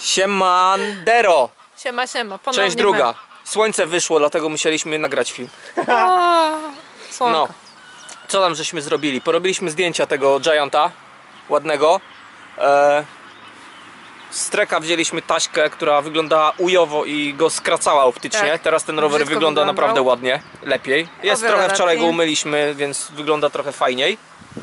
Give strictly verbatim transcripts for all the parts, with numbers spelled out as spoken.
Siemandero! Siema, siema. Ponownie Część druga. Słońce wyszło, dlatego musieliśmy nagrać film. O, no, co tam żeśmy zrobili? Porobiliśmy zdjęcia tego Gianta ładnego. E, z treka wzięliśmy taśkę, która wyglądała ujowo i go skracała optycznie. Tak. Teraz ten rower Brzydko wygląda wyglądał. naprawdę ładnie, lepiej. Jest wiele trochę, wczoraj lepiej. go umyliśmy, więc wygląda trochę fajniej.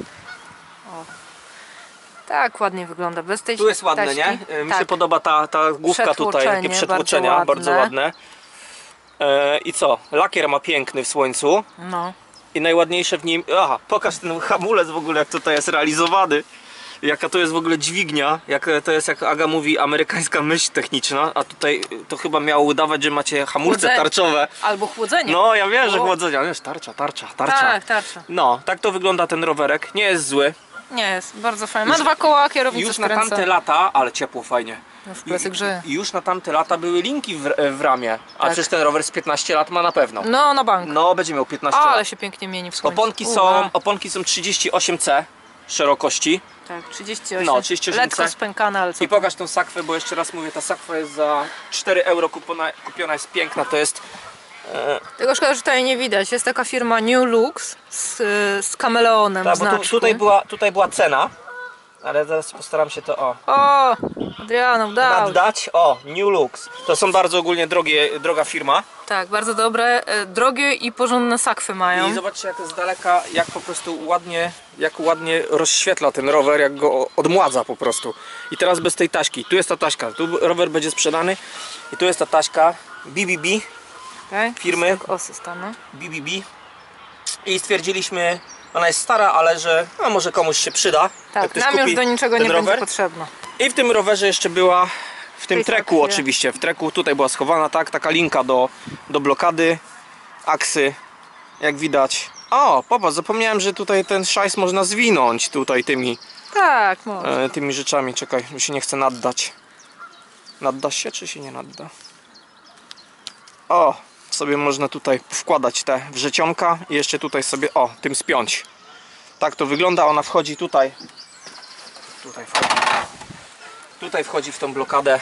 Tak, ładnie wygląda. Bez tej Tu jest ładne, taśki. nie? Mi tak. się podoba ta, ta główka tutaj, takie przetłoczenia, bardzo bardzo ładne. ładne. E, I co? Lakier ma piękny w słońcu. No. I najładniejsze w nim... Aha, pokaż ten hamulec w ogóle, jak tutaj jest realizowany. Jaka to jest w ogóle dźwignia. Jak to jest, jak Aga mówi, amerykańska myśl techniczna. A tutaj to chyba miało udawać, że macie hamulce Chłodzenie. tarczowe. Albo chłodzenie. No, ja wiem, że O. chłodzenia. Wiesz, tarcza, tarcza, tarcza. Tak, tarcza. No, tak to wygląda ten rowerek. Nie jest zły. Nie jest, bardzo fajny. Ma dwa koła, kierownicę Już na skręca. tamte lata, ale ciepło fajnie. No w plecy grzeje. I już na tamte lata były linki w, w ramie. A Tak. przecież ten rower z piętnaście lat ma na pewno. No, na bank. No, będzie miał piętnaście Ale lat. się pięknie mieni w słońcu. Oponki Uwa. są, oponki są trzydzieści osiem C szerokości. Tak, trzydzieści osiem. No, trzydzieści osiem Lekko C. spękane, ale co? I pokaż tą sakwę, bo jeszcze raz mówię, ta sakwa jest za cztery euro kupiona, kupiona jest piękna, to jest... E, Tego szkoda, że tutaj nie widać. Jest taka firma New Looks z, z kameleonem. ta, bo tu, znaczku. tutaj, była, tutaj była cena, ale zaraz postaram się to o... O, Adriano, dał. Naddać. O, New Looks. To są bardzo ogólnie drogie, droga firma. Tak, bardzo dobre, e, drogie i porządne sakwy mają. I zobaczcie, jak z daleka, jak po prostu ładnie, jak ładnie rozświetla ten rower, jak go odmładza po prostu. I teraz bez tej taśki. Tu jest ta taśka, tu rower będzie sprzedany i tu jest ta taśka B B B Okay. firmy Osy stanu. B B B i stwierdziliśmy, ona jest stara, ale że no, może komuś się przyda. jak Tak, ktoś nam kupi już do niczego ten nie rower. będzie potrzebna. I w tym rowerze jeszcze była, w tym tej treku sakwie. oczywiście, w treku tutaj była schowana, tak, taka linka do, do blokady, aksy, jak widać. O, popatrz, zapomniałem, że tutaj ten szajs można zwinąć tutaj tymi, Tak, może. e, tymi rzeczami. Czekaj, mi się nie chce naddać. Nadda się, czy się nie nadda? O, sobie można tutaj wkładać te wrzecionka i jeszcze tutaj sobie, o, tym spiąć. Tak to wygląda, ona wchodzi tutaj. Tutaj wchodzi. Tutaj wchodzi w tą blokadę.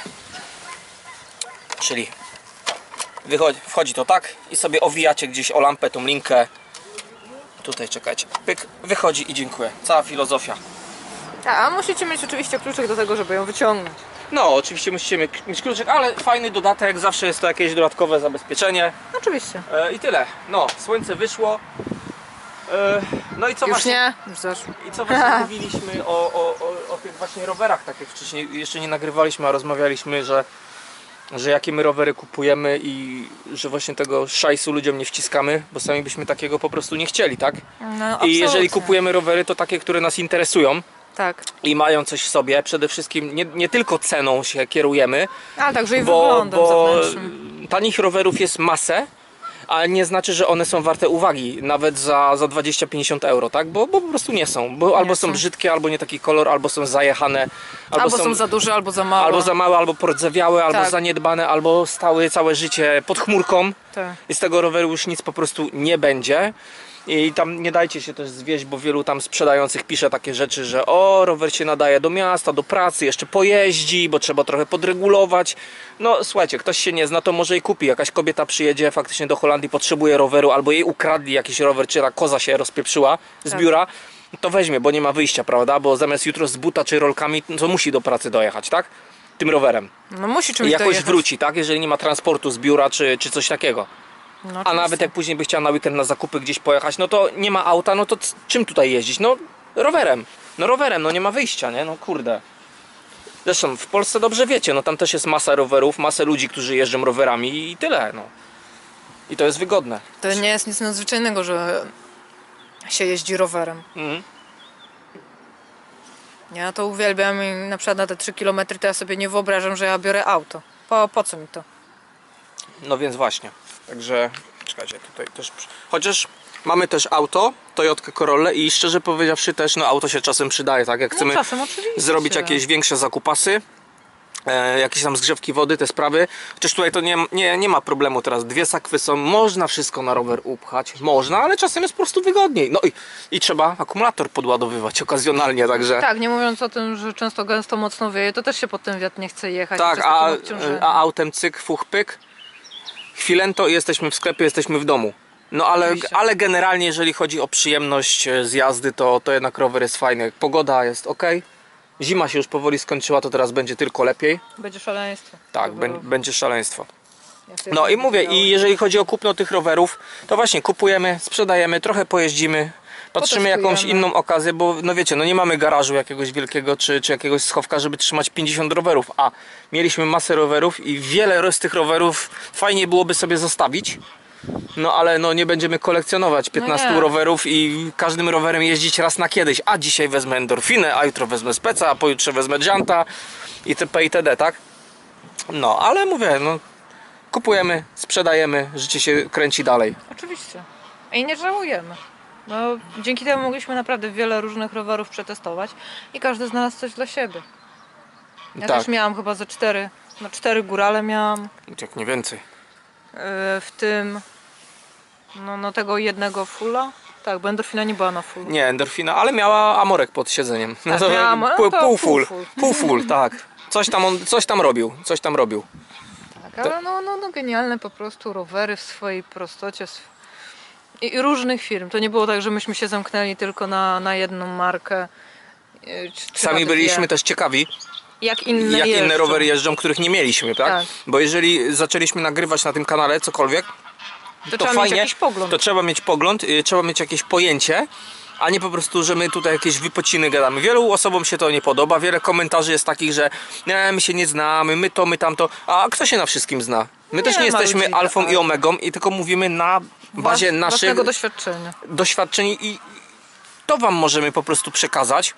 Czyli wychodzi, wchodzi to tak i sobie owijacie gdzieś o lampę tą linkę. Tutaj czekajcie. Pyk, wychodzi i dziękuję. Cała filozofia. Tak, a musicie mieć oczywiście kluczyk do tego, żeby ją wyciągnąć. No, oczywiście musicie mieć kluczyk, ale fajny dodatek, zawsze jest to jakieś dodatkowe zabezpieczenie. Oczywiście. E, I tyle. No, słońce wyszło. E, no i co Już właśnie, nie? Już zaszło. I co właśnie mówiliśmy o, o, o, o tych właśnie rowerach, tak jak wcześniej jeszcze nie nagrywaliśmy, a rozmawialiśmy, że, że jakie my rowery kupujemy i że właśnie tego szajsu ludziom nie wciskamy, bo sami byśmy takiego po prostu nie chcieli, tak? No, I absolutnie. jeżeli kupujemy rowery, to takie, które nas interesują Tak, i mają coś w sobie, przede wszystkim nie, nie tylko ceną się kierujemy, ale także i bo, wyglądem bo zewnętrznym. tanich rowerów jest masę, ale nie znaczy, że one są warte uwagi nawet za, za dwadzieścia pięćdziesiąt euro, tak? Bo, bo po prostu nie są, bo albo są są. brzydkie, albo nie taki kolor, albo są zajechane, albo, Albo są za duże, albo za małe. albo za małe, albo pordzewiałe, albo Tak. zaniedbane, albo stały całe życie pod chmurką Tak. i z tego roweru już nic po prostu nie będzie. I tam nie dajcie się też zwieść, bo wielu tam sprzedających pisze takie rzeczy, że o, rower się nadaje do miasta, do pracy, jeszcze pojeździ, bo trzeba trochę podregulować. No słuchajcie, ktoś się nie zna, to może i kupi. Jakaś kobieta przyjedzie faktycznie do Holandii, potrzebuje roweru, albo jej ukradli jakiś rower, czy ta koza się rozpieprzyła z Tak. biura, to weźmie, bo nie ma wyjścia, prawda? Bo zamiast jutro z buta czy rolkami, to musi do pracy dojechać, tak? Tym rowerem. No musi I czymś jakoś dojechać. wróci, tak? Jeżeli nie ma transportu z biura, czy, czy coś takiego. No, A oczywiście. nawet jak później by chciała na weekend na zakupy gdzieś pojechać, no to nie ma auta, no to c- czym tutaj jeździć? No rowerem. No rowerem, no nie ma wyjścia, nie? No kurde. Zresztą w Polsce dobrze wiecie, no tam też jest masa rowerów, masę ludzi, którzy jeżdżą rowerami i tyle, no. I to jest wygodne. To nie jest nic nadzwyczajnego, że się jeździ rowerem. Mhm. Ja to uwielbiam i na przykład na te trzy kilometry to ja sobie nie wyobrażam, że ja biorę auto. Po, po co mi to? No więc właśnie. Także, czekajcie, tutaj też... przy- Chociaż mamy też auto, Toyotkę Corollę i szczerze powiedziawszy też, no auto się czasem przydaje, tak? Jak chcemy No czasem oczywiście. zrobić jakieś większe zakupasy, e, jakieś tam zgrzewki wody, te sprawy. Chociaż tutaj to nie, nie, nie ma problemu teraz. Dwie sakwy są, można wszystko na rower upchać. Można, ale czasem jest po prostu wygodniej. No i, i trzeba akumulator podładowywać okazjonalnie, także... Tak, nie mówiąc o tym, że często gęsto mocno wieje, to też się pod ten wiatr nie chce jechać. Tak, jest a, takim obciążeniem. a autem cyk, fuch, pyk. Chwilęto i jesteśmy w sklepie, jesteśmy w domu. No ale, Oczywiście. ale generalnie jeżeli chodzi o przyjemność e, z jazdy, to, to jednak rower jest fajny. Pogoda jest ok. Zima się już powoli skończyła, to teraz będzie tylko lepiej. Będzie szaleństwo. Tak, bę- będzie szaleństwo. Ja sobie No i będę mówię, wybrała. i jeżeli chodzi o kupno tych rowerów, to właśnie kupujemy, sprzedajemy, trochę pojeździmy, patrzymy jakąś Potestujemy. inną okazję, bo no wiecie, no nie mamy garażu jakiegoś wielkiego, czy, czy jakiegoś schowka, żeby trzymać pięćdziesiąt rowerów, a mieliśmy masę rowerów i wiele z tych rowerów fajnie byłoby sobie zostawić. No ale no nie będziemy kolekcjonować piętnastu nie. rowerów i każdym rowerem jeździć raz na kiedyś. A dzisiaj wezmę endorfinę, a jutro wezmę speca, a pojutrze wezmę dzianta itp. itd., tak? No, ale mówię, no kupujemy, sprzedajemy, życie się kręci dalej. Oczywiście. I nie żałujemy. No, dzięki temu mogliśmy naprawdę wiele różnych rowerów przetestować i każdy znalazł coś dla siebie. Ja Tak. też miałam chyba ze cztery, no cztery górale miałam, Jak nie więcej. yy, w tym no, no tego jednego fulla. Tak, bo endorfina nie była na full. Nie, endorfina, ale miała amorek pod siedzeniem. Tak, to miała amorek, pół, to pół full. pół full. Pół full, tak. Coś tam, on, coś tam robił, coś tam robił. Tak, ale no, no, no genialne po prostu rowery w swojej prostocie. sw- I, I różnych firm. To nie było tak, że myśmy się zamknęli tylko na, na jedną markę. yy, czy- czy Sami na byliśmy dwie. też ciekawi, Jak inne jak inne jeżdżą. rowery jeżdżą, których nie mieliśmy, tak? Tak. Bo jeżeli zaczęliśmy nagrywać na tym kanale cokolwiek, To, to trzeba fajnie, mieć jakiś pogląd. to trzeba mieć pogląd, y, trzeba mieć jakieś pojęcie, a nie po prostu, że my tutaj jakieś wypociny gadamy. Wielu osobom się to nie podoba, wiele komentarzy jest takich, że nie, my się nie znamy, my to, my tamto, a kto się na wszystkim zna? My też nie ma jesteśmy ludzi, alfą tak. i omegą i tylko mówimy na bazie Włas- naszych własnego doświadczenia. doświadczeń i to wam możemy po prostu przekazać.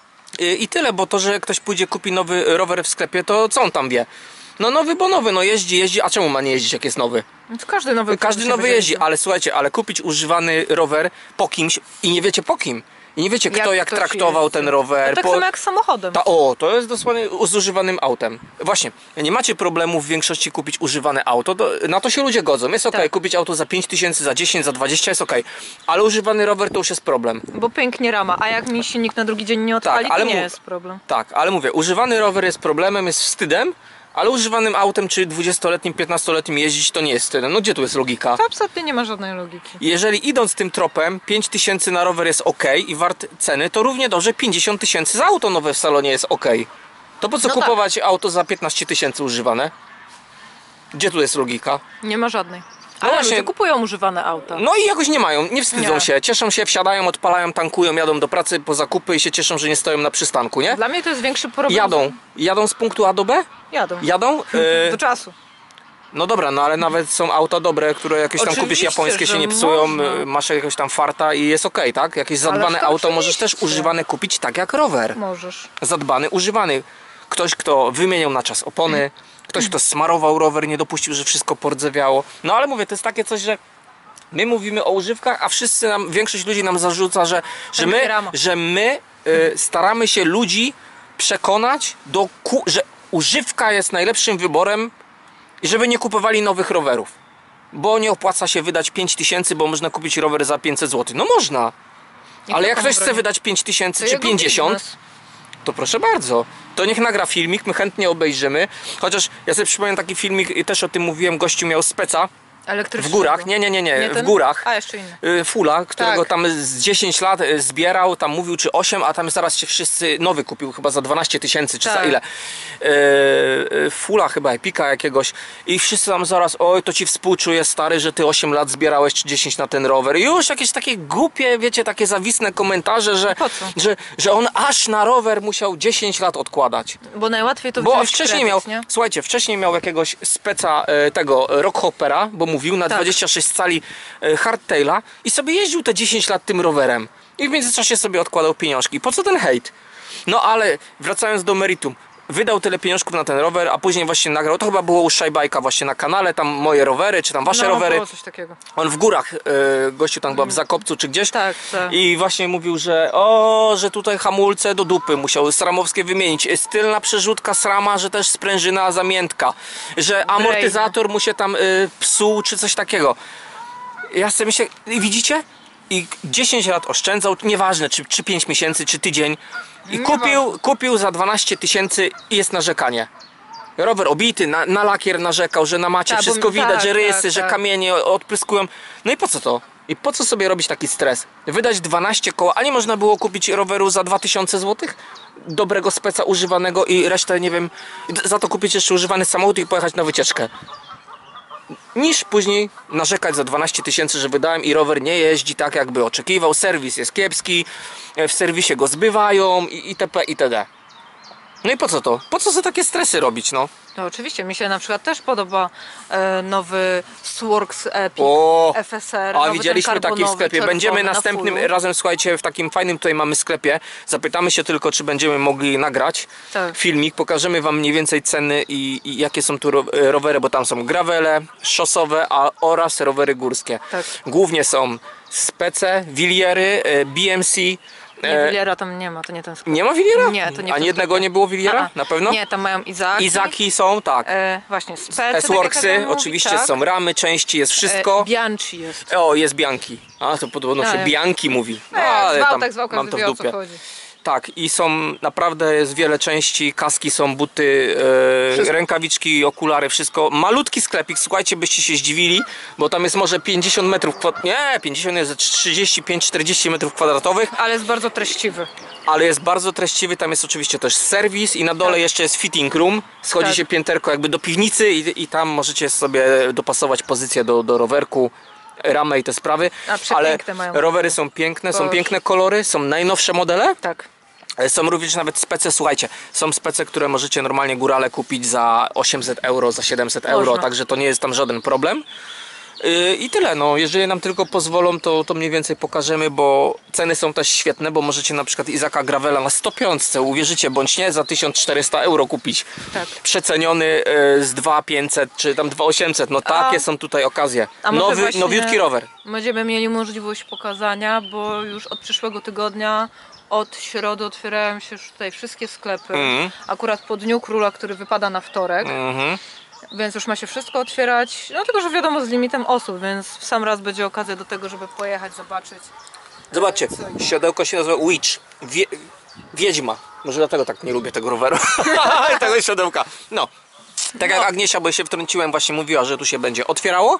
I, I tyle, bo to, że ktoś pójdzie kupi nowy rower w sklepie, to co on tam wie? No nowy, bo nowy, no jeździ, jeździ, a czemu ma nie jeździć, jak jest nowy? No to każdy nowy Każdy produkt nowy będzie jeździ, jeździł. ale słuchajcie, ale kupić używany rower po kimś i nie wiecie po kim. I nie wiecie kto jak ktoś traktował jeździ. ten rower. To tak po... samo jak z samochodem. Ta, o, to jest dosłownie z używanym autem. Właśnie, nie macie problemu w większości kupić używane auto, to, na to się ludzie godzą. Jest ok, Tak. kupić auto za pięć tysięcy, za dziesięć, za dwadzieścia jest ok, ale używany rower to już jest problem. Bo pęknie rama, a jak mi silnik na drugi dzień nie odpali, Tak, ale to nie mu- jest problem. Tak, ale mówię, używany rower jest problemem, jest wstydem, ale używanym autem czy dwudziestoletnim, piętnastoletnim jeździć to nie jest wstydem. No gdzie tu jest logika? To absolutnie nie ma żadnej logiki. Jeżeli idąc tym tropem pięć tysięcy na rower jest ok i wart ceny, to równie dobrze pięćdziesiąt tysięcy za auto nowe w salonie jest ok. To po co No tak. kupować auto za piętnaście tysięcy używane? Gdzie tu jest logika? Nie ma żadnej. Ale właśnie- ludzie kupują używane auta. No i jakoś nie mają, nie wstydzą Nie. się, cieszą się, wsiadają, odpalają, tankują, jadą do pracy po zakupy i się cieszą, że nie stoją na przystanku, nie? Dla mnie to jest większy problem. Jadą, jadą z punktu A do B? Jadą. Jadą? E, Do czasu. No dobra, no ale nawet są auta dobre, które jakieś tam kupisz Oczywiście, japońskie, się że nie psują, można. y, masz jakiegoś tam farta i jest okej, tak? Jakieś zadbane to auto możesz też oczywiście. używane kupić, tak jak rower. Możesz. Zadbany, używany. Ktoś, kto wymieniał na czas opony, ktoś, kto smarował rower, nie dopuścił, że wszystko pordzewiało. No ale mówię, to jest takie coś, że my mówimy o używkach, a wszyscy nam, większość ludzi nam zarzuca, że, że my, Pęknie rama. że my y, staramy się ludzi przekonać, do ku, że używka jest najlepszym wyborem i żeby nie kupowali nowych rowerów. Bo nie opłaca się wydać pięć tysięcy, bo można kupić rower za pięćset złotych. No można. Niech Ale jak taką ktoś chce broni. wydać pięć tysięcy To czy jego pięćdziesiąt, biznes. to proszę bardzo. To niech nagra filmik, my chętnie obejrzymy. Chociaż ja sobie przypomnę taki filmik, i też o tym mówiłem, gościu miał speca w Elektrycznego. górach. Nie, nie, nie, nie, Nie w ten? górach. A, jeszcze inny. Y, Fula, którego Tak. tam z dziesięć lat y, zbierał, tam mówił czy osiem, a tam zaraz się wszyscy nowy kupił chyba za dwanaście tysięcy czy za Tak. ile. Y, y, Fula chyba, Epika jakiegoś i wszyscy tam zaraz, oj to ci współczuję stary, że ty osiem lat zbierałeś czy dziesięć na ten rower. I już jakieś takie głupie, wiecie, takie zawisne komentarze, że, Po co? że, że on aż na rower musiał dziesięć lat odkładać. Bo najłatwiej to Bo wziąć wcześniej kredyt, miał, nie? słuchajcie, wcześniej miał jakiegoś speca e, tego rockhoppera, bo mówił na Tak. dwadzieścia sześć cali e, hardtaila i sobie jeździł te dziesięć lat tym rowerem. I w międzyczasie sobie odkładał pieniążki. Po co ten hejt? No ale wracając do meritum. wydał tyle pieniążków na ten rower, a później właśnie nagrał, to chyba było u Szajbajka właśnie na kanale, tam moje rowery, czy tam wasze No, rowery. było coś takiego. On w górach, y, gościu tam chyba w Zakopcu czy gdzieś. Tak, tak. I właśnie mówił, że o, że tutaj hamulce do dupy musiał sramowskie wymienić. Tylna przerzutka srama, że też sprężyna zamiętka. Że amortyzator mu się tam y, psuł czy coś takiego. Ja sobie myślę, i widzicie? I dziesięć lat oszczędzał, nieważne czy, czy pięć miesięcy, czy tydzień. I kupił, kupił za dwanaście tysięcy i jest narzekanie. Rower obity, na, na lakier narzekał, że na macie Ta, wszystko bo- widać, tak, że rysy, tak, że tak. kamienie odpryskują. No i po co to? I po co sobie robić taki stres? Wydać dwanaście koła, a nie można było kupić roweru za dwa tysiące złotych? Dobrego speca używanego i resztę, nie wiem, za to kupić jeszcze używany samochód i pojechać na wycieczkę. Niż później narzekać za dwanaście tysięcy, że wydałem i rower nie jeździ tak jakby oczekiwał, serwis jest kiepski, w serwisie go zbywają i itp. itd. No i po co to? Po co sobie takie stresy robić, no? No oczywiście, mi się na przykład też podoba e, nowy Sworks Epic O, F S R. a nowy, widzieliśmy ten taki w karbonowy, sklepie. Będziemy czerwony, na następnym fullu. razem, słuchajcie, w takim fajnym tutaj mamy sklepie. Zapytamy się tylko, czy będziemy mogli nagrać Tak. filmik. Pokażemy wam mniej więcej ceny i, i jakie są tu ro- rowery, bo tam są gravele, szosowe a, oraz rowery górskie. Tak. Głównie są spece, wiliery, e, B M C. Nie, e, Williera tam nie ma, to nie ten sklep. Nie ma wiliera? Nie, to nie A w tym jednego sklepie. nie było wiliera? A-a. Na pewno? Nie, tam mają Izaki. Izaki są, tak. E, właśnie, spece, tak jak S-Worksy, Adam mówi, oczywiście tak. są ramy, części, jest wszystko. E, Bianchi jest. O, jest Bianchi. A, to podobno A, się jak- Bianchi mówi. No, E, ale zwał tam tak zwał, mam każdy to w wie, o co dupie. chodzi. Tak, i są naprawdę jest wiele części, kaski są, buty, e, Wszystko. rękawiczki, okulary, wszystko. Malutki sklepik, słuchajcie, byście się zdziwili, bo tam jest może pięćdziesiąt metrów kwadrat... Nie, pięćdziesiąt jest trzydzieści pięć czterdzieści metrów kwadratowych, Ale jest bardzo treściwy. ale jest bardzo treściwy, tam jest oczywiście też serwis i na dole Tak. jeszcze jest fitting room. Schodzi Tak. się pięterko jakby do piwnicy i, i tam możecie sobie dopasować pozycję do, do rowerku, ramę i te sprawy. A Ale przepiękne mają. rowery są piękne, są Boże. piękne kolory, są najnowsze modele. Tak. Są również nawet spece, słuchajcie, są spece, które możecie normalnie górale kupić za osiemset euro, za siedemset euro, Można. także to nie jest tam żaden problem. Yy, I tyle, no, jeżeli nam tylko pozwolą, to, to mniej więcej pokażemy, bo ceny są też świetne, bo możecie na przykład Izaka Gravela na sto pięć, uwierzycie bądź nie, za tysiąc czterysta euro kupić. Tak. Przeceniony yy, z dwa tysiące pięćset czy tam dwa tysiące osiemset, no takie są tutaj okazje. A może Nowy, właśnie nowiutki rower. Będziemy mieli możliwość pokazania, bo już od przyszłego tygodnia, od środy otwierają się już tutaj wszystkie sklepy. Mhm. Akurat po Dniu Króla, który wypada na wtorek. Mhm. Więc już ma się wszystko otwierać, no tylko, że wiadomo z limitem osób, więc w sam raz będzie okazja do tego, żeby pojechać, zobaczyć. Zobaczcie, siodełko się nazywa Witch, Wie, Wiedźma. Może dlatego tak nie lubię tego roweru i tego siodełka. No, tak jak No. Agniesia, bo się wtrąciłem, właśnie mówiła, że tu się będzie otwierało.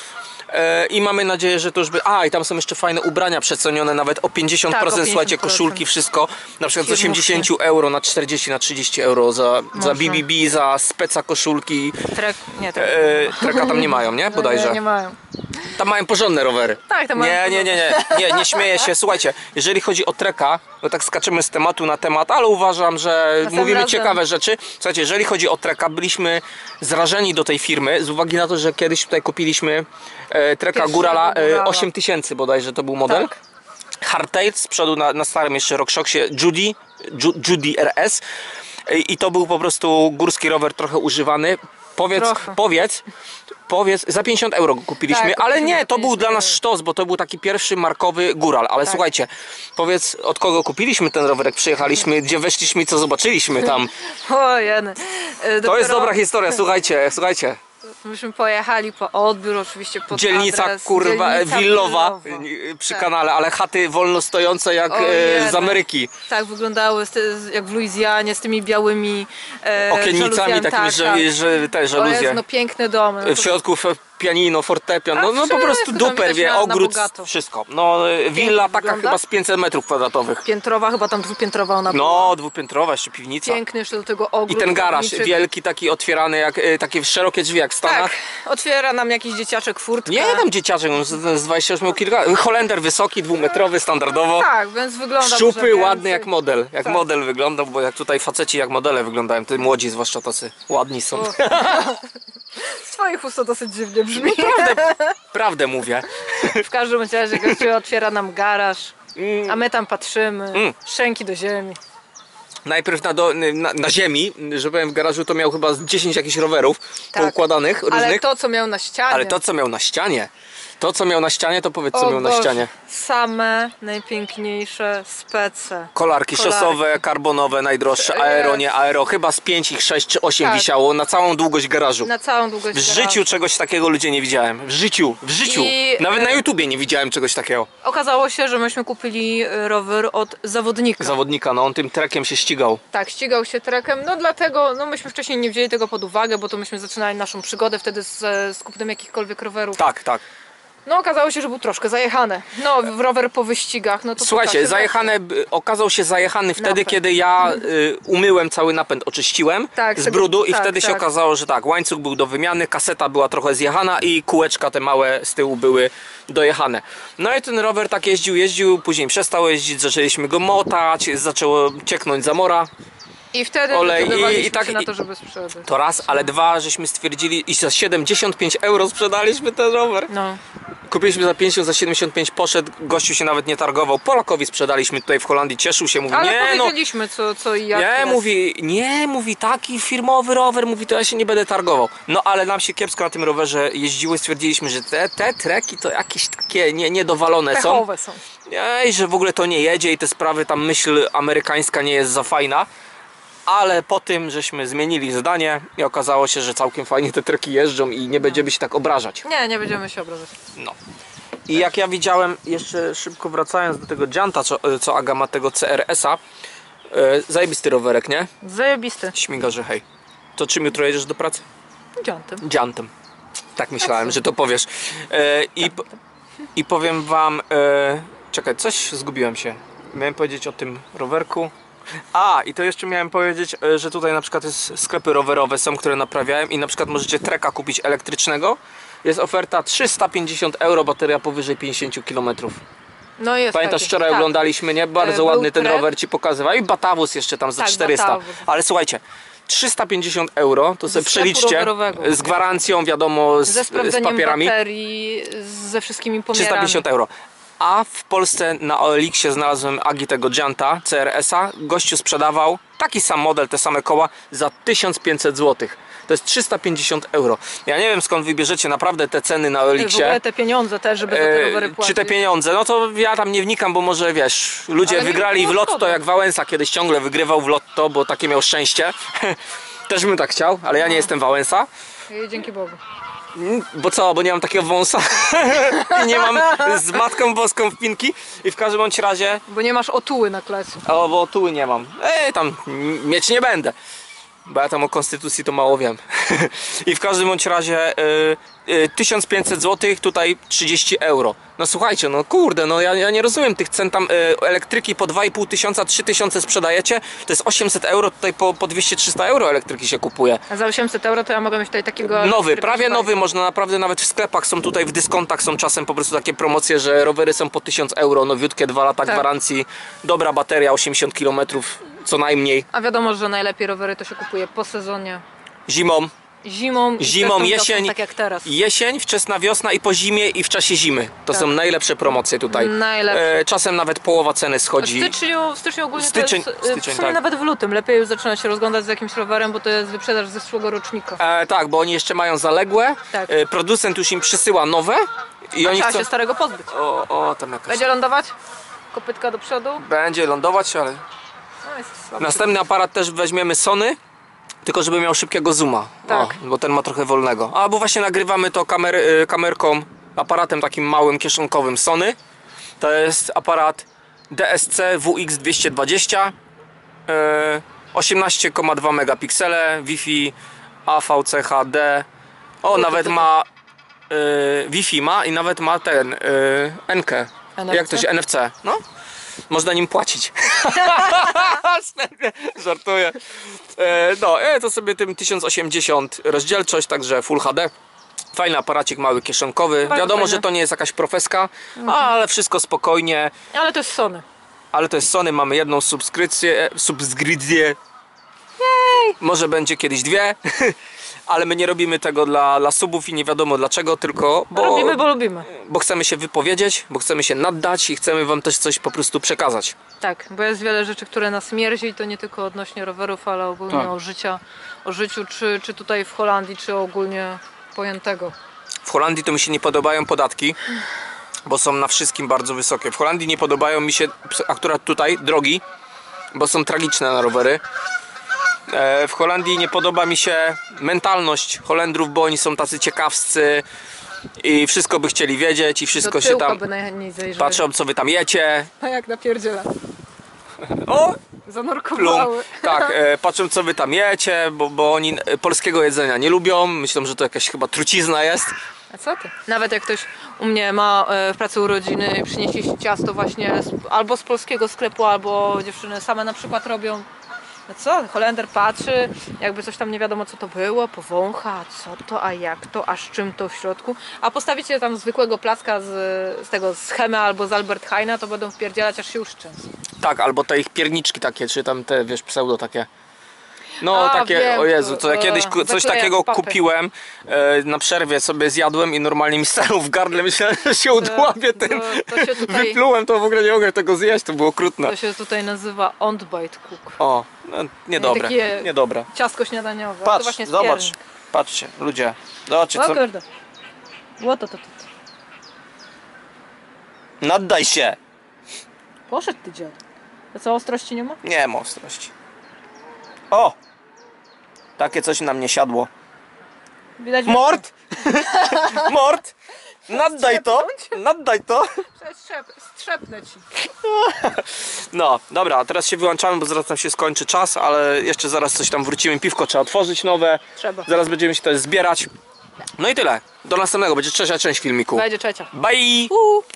E, I mamy nadzieję, że to już by... A, i tam są jeszcze fajne ubrania przecenione nawet o pięćdziesiąt procent, Tak, o słuchajcie, pięćdziesiąt procent. koszulki, wszystko. Na przykład z Firmówki. osiemdziesiąt euro na czterdzieści, na trzydzieści euro za, za Można. B B B, za speca koszulki. Trek, nie, trek. E, treka tam nie mają, nie? Bodajże. Nie, nie mają. Tam mają porządne rowery. Tak, tam nie, mają nie, nie, nie, nie, nie śmieję się. Słuchajcie, jeżeli chodzi o treka, to tak skaczemy z tematu na temat, ale uważam, że Następnym mówimy razem. ciekawe rzeczy. Słuchajcie, jeżeli chodzi o treka, byliśmy zrażeni do tej firmy z uwagi na to, że kiedyś tutaj kupiliśmy e, treka Pierwszego Górala e, Górala. osiem tysięcy bodajże to był model. Tak. Hardtail z przodu na, na starym jeszcze RockShoxie Judy, Ju- Judy R S. I i to był po prostu górski rower trochę używany. Powiedz, Trochę. powiedz, powiedz, za pięćdziesiąt euro go kupiliśmy, Tak, ale kupiliśmy nie, to za był dla nas pięćdziesiąt sztos, bo to był taki pierwszy markowy góral. Ale Tak. słuchajcie, powiedz, od kogo kupiliśmy ten rower, jak przyjechaliśmy, gdzie weszliśmy i co zobaczyliśmy tam. O jeny. E, To jest dopiero dobra historia, słuchajcie, słuchajcie. Myśmy pojechali po odbiór, oczywiście pod Dzielnica adres. kurwa Dzielnica willowa Willowa. y, przy Tak. kanale, ale chaty wolno stojące jak O e, jeny. z Ameryki. Tak wyglądały z ty, z- jak w Luizjanie z tymi białymi e, Okiennicami żaluzjami, takimi, tak, że, tak. że te O Jezu, żaluzje. no piękne domy. No W to środku f- pianino, fortepian, A no, no po wszystko prostu tam duper, widać wie, na- na ogród, bogato. wszystko. No e, willa taka wygląda? chyba z pięćset metrów kwadratowych. piętrowa, chyba tam dwupiętrowa ona była. No, dwupiętrowa, jeszcze piwnica. Piękny jeszcze do tego ogród. I ten garaż ogrodniczy. wielki, taki otwierany, jak e, takie szerokie drzwi jak w Stanach. Tak, otwiera nam jakiś dzieciaczek furtkę. Nie tam dzieciaczek, on z, z dwadzieścia osiem miał kilka. Holender wysoki, dwumetrowy, standardowo. Tak, więc wygląda Szczupły, może ładny więcej. jak model. Jak Tak. model wyglądał, bo jak tutaj faceci jak modele wyglądają, ty młodzi zwłaszcza tacy ładni są. O. Z twoich ust to dosyć dziwnie brzmi. Prawdę, prawdę mówię. W każdym razie gościu otwiera nam garaż, Mm. a my tam patrzymy, Mm. szczęki do ziemi. Najpierw na, do, na, na ziemi, że powiem, w garażu to miał chyba z dziesięć jakichś rowerów Tak. poukładanych różnych. Ale to, co miał na ścianie. Ale to co miał na ścianie, to co miał na ścianie, to powiedz co O miał na Boże, ścianie. Same najpiękniejsze spece. Kolarki Kolarki. szosowe, karbonowe, najdroższe, aero, nie aero, chyba z pięć ich sześć czy osiem Tak. wisiało na całą długość garażu. Na całą długość W garażu. życiu czegoś takiego ludzie nie widziałem. W życiu, w życiu. I, Nawet e, na YouTubie nie widziałem czegoś takiego. Okazało się, że myśmy kupili y, rower od zawodnika. Zawodnika, no on tym trekiem się ścigał. Tak, ścigał się trekiem, no dlatego, no myśmy wcześniej nie wzięli tego pod uwagę, bo to myśmy zaczynali naszą przygodę wtedy z, z kupnem jakichkolwiek rowerów. Tak, tak. No okazało się, że był troszkę zajechany. No, w rower po wyścigach, no to po Słuchajcie, czasie zajechane, okazał się zajechany wtedy, Napęd. kiedy ja y, umyłem cały napęd, oczyściłem Tak, z tego- brudu i tak, wtedy się tak. okazało, że tak, łańcuch był do wymiany, kaseta była trochę zjechana i kółeczka te małe z tyłu były dojechane. No i ten rower tak jeździł, jeździł, później przestał jeździć, zaczęliśmy go motać, zaczęło cieknąć zamora. I wtedy Olej, i- zdecydowaliśmy i tak- się na i- to, żeby sprzedać. To raz, ale dwa, żeśmy stwierdzili i za siedemdziesiąt pięć euro sprzedaliśmy ten rower. No. Kupiliśmy za pięćdziesiąt, za siedemdziesiąt pięć poszedł, gościu się nawet nie targował. Polakowi sprzedaliśmy tutaj w Holandii, cieszył się, mówi Ale nie no. powiedzieliśmy co, co i jak Nie, jest. mówi, nie, mówi taki firmowy rower, mówi to ja się nie będę targował. No ale nam się kiepsko na tym rowerze jeździło i stwierdziliśmy, że te, te treki to jakieś takie nie, niedowalone są. Pechowe są. Nie, i że w ogóle to nie jedzie i te sprawy, tam myśl amerykańska nie jest za fajna. Ale po tym, żeśmy zmienili zdanie i okazało się, że całkiem fajnie te treki jeżdżą i nie będziemy się tak obrażać. Nie, nie będziemy się obrażać. No. I jak ja widziałem, jeszcze szybko wracając do tego Gianta, co, co Aga ma tego C R S-a, e, zajebisty rowerek, nie? Zajebisty. Śmiga, że hej. To czym jutro jedziesz do pracy? Dziantem. Giantem. Tak myślałem, że to powiesz. E, i, po- I powiem wam... E, czekaj, coś zgubiłem się. Miałem powiedzieć o tym rowerku. A, i to jeszcze miałem powiedzieć, e, że tutaj na przykład jest sklepy rowerowe są, które naprawiałem i na przykład możecie treka kupić elektrycznego. Jest oferta trzysta pięćdziesiąt euro, bateria powyżej pięćdziesiąt kilometrów. No jest Pamiętasz, taki, wczoraj tak. oglądaliśmy, nie? Bardzo E, był ładny ten trek. rower ci pokazywał. I Batawus jeszcze tam za Tak, czterysta. Batawus. Ale słuchajcie, trzysta pięćdziesiąt euro, to sobie sklepu przeliczcie rowerowego. z gwarancją, wiadomo, z, Ze z sprawdzeniem papierami. baterii, ze wszystkimi pomiarami. trzysta pięćdziesiąt euro. A w Polsce na O L X-ie znalazłem Agi tego Gianta C R S-a. Gościu sprzedawał taki sam model, te same koła za tysiąc pięćset złotych. To jest trzysta pięćdziesiąt euro. Ja nie wiem skąd wybierzecie naprawdę te ceny na O L W X-ie. ogóle te pieniądze też, żeby za te rowery E, płacić. czy te pieniądze, no to ja tam nie wnikam, bo może wiesz, ludzie Ale mi wygrali w było lotto, szkoda. jak Wałęsa kiedyś ciągle wygrywał w lotto, bo takie miał szczęście. Też bym tak chciał, ale ja nie jestem Wałęsa. I dzięki Bogu. Mm, Bo co, bo nie mam takiego wąsa i nie mam z Matką Boską wpinki i w każdym bądź razie, Bo nie masz otuły na klecie. o, bo tuły nie mam, ej tam m- mieć nie będę, bo ja tam o konstytucji to mało wiem. I w każdym bądź razie y, y, tysiąc pięćset złotych, tutaj trzydzieści euro. No słuchajcie, no kurde, no ja, ja nie rozumiem tych cen tam, y, elektryki po dwa i pół tysiąca, trzy tysiące sprzedajecie, to jest osiemset euro, tutaj po, po dwieście trzysta euro elektryki się kupuje. A za osiemset euro to ja mogę mieć tutaj takiego... Nowy, który prawie proszę nowy, można naprawdę nawet w sklepach są tutaj w dyskontach są czasem po prostu takie promocje, że rowery są po tysiąc euro, nowiutkie, dwa lata Tak. gwarancji, dobra bateria, osiemdziesiąt kilometrów co najmniej, A wiadomo, że najlepiej rowery to się kupuje po sezonie. zimą, Zimą, i zimą, wczesną wiosną, jesień, tak jak teraz. jesień, wczesna wiosna i po zimie i w czasie zimy. To Tak. są najlepsze promocje tutaj. Najlepsze. E, czasem nawet połowa ceny W schodzi. styczniu, w styczniu ogólnie Styczeń- to jest, y, styczeń, w sumie tak. nawet w lutym lepiej już zaczyna się rozglądać z jakimś rowerem, bo to jest wyprzedaż ze zeszłego rocznika. E, tak, bo oni jeszcze mają zaległe, Tak. e, producent już im przysyła nowe i oni Trzeba chcą... się starego pozbyć. O, o, tam jakaś... Będzie lądować? Kopytka do przodu? Będzie lądować, ale... No jest słabo. Następny aparat też weźmiemy Sony, tylko żeby miał szybkiego zooma, Tak. o, bo ten ma trochę wolnego. A bo właśnie nagrywamy to kamer, y, kamerką, aparatem takim małym, kieszonkowym Sony. To jest aparat D S C W X dwieście dwadzieścia, y, osiemnaście przecinek dwa megapiksele, Wi-Fi, A V C H D. O, to nawet to- ma y, Wi-Fi ma i nawet ma ten y, N K. N F C? Jak to się N F C? No. Można nim płacić. Żartuję. E, no, e, to sobie tym tysiąc osiemdziesiąt rozdzielczość, także Full H D. Fajny aparacik mały kieszonkowy. Bardzo Wiadomo, fajny. że to nie jest jakaś profeska, ale wszystko spokojnie. Ale to jest Sony. Ale to jest Sony, mamy jedną subskrypcję. Subskrypcję. Może będzie kiedyś dwie, ale my nie robimy tego dla, dla subów i nie wiadomo dlaczego, tylko bo, Robimy, bo lubimy. bo chcemy się wypowiedzieć, bo chcemy się naddać i chcemy wam też coś po prostu przekazać. Tak, bo jest wiele rzeczy, które nas mierzi, to nie tylko odnośnie rowerów, ale ogólnie Tak. o, życia, o życiu, czy, czy tutaj w Holandii, czy ogólnie pojętego. W Holandii to mi się nie podobają podatki, bo są na wszystkim bardzo wysokie. W Holandii nie podobają mi się akurat tutaj drogi, bo są tragiczne na rowery. E, W Holandii nie podoba mi się mentalność Holendrów, bo oni są tacy ciekawscy i wszystko by chcieli wiedzieć i wszystko Do się tyłka tam by najchętniej zajrzeli. patrzą, co wy tam jecie. A jak napierdziela. O! Plum. Zanurkowały. Tak, e, patrzą, co wy tam jecie, bo, bo oni e, polskiego jedzenia nie lubią. Myślą, że to jakaś chyba trucizna jest. A co ty? Nawet jak ktoś u mnie ma e, w pracy urodziny i przyniesie się ciasto właśnie z, albo z polskiego sklepu, albo dziewczyny same na przykład robią. No co? Holender patrzy, jakby coś tam nie wiadomo co to było, powącha, a co to, a jak to, a z czym to w środku. A postawicie tam zwykłego placka z, z tego z Chemy albo z Albert Heina, to będą wpierdzielać aż się uszczęsą. Tak, albo te ich pierniczki takie, czy tam te, wiesz, pseudo takie. No A, takie, wiem, o Jezu, to ja e, kiedyś ku- coś zakleja takiego papy. kupiłem, e, na przerwie sobie zjadłem i normalnie mi stanął w gardle, myślałem, że się udławię tym. to, to, się tutaj, Wyplułem to, w ogóle nie mogę tego zjeść, to było okrutne. to się tutaj nazywa Ondbite Cook. O, no, niedobre, Takie- niedobre. Ciastko śniadaniowe. to Patrz, właśnie z zobacz, pierni. patrzcie, ludzie, zobaczcie O co... kurde. Ło to, to, to. Naddaj się! Poszedł ty dziad. A co, ostrości nie ma? Nie ma ostrości. O! Takie coś na mnie siadło. Widać, Mord! Mord! Naddaj to! Naddaj to! Strzep, strzepnę ci. No, dobra, teraz się wyłączamy, bo zaraz nam się skończy czas, ale jeszcze zaraz coś tam wrócimy. Piwko trzeba otworzyć nowe. Trzeba. Zaraz będziemy się też zbierać. No i tyle. Do następnego, będzie trzecia część filmiku. Będzie trzecia. Bye! Uh.